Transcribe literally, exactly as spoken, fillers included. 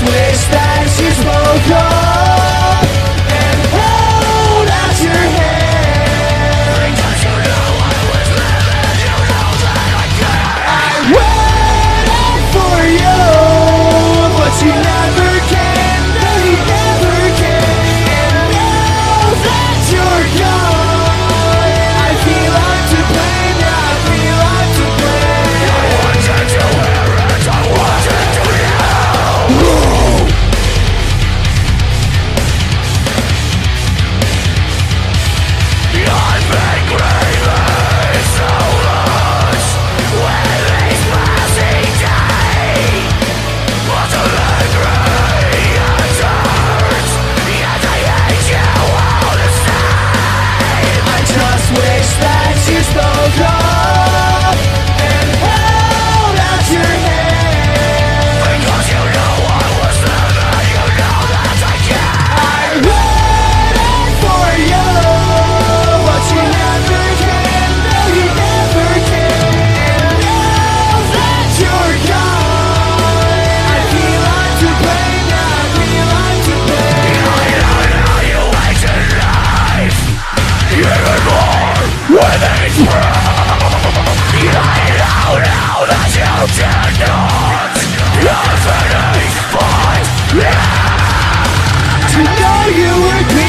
wish that you spoke up and hold out your hand. Because you know I was living, you know that I can't. I waited for you, but you never came. No, you never came. And now that you're gone, I feel I'm to blame. Yeah, I feel I'm to blame. I wanted to hear it, I wanted to know. I've been grieving so much with each passing day, but the lingering it hurts, yet I hate you all the same. I just wish that you spoke up and held out your hand. Because you know I was living, you know that I can't. I waited for you, but you never came. No, you never came. And now that you're gone, I feel I'm to blame. Yeah, I feel I'm to blame. I know now you wasted life, even more with each breath. I know now that you did not have any fight. To know you were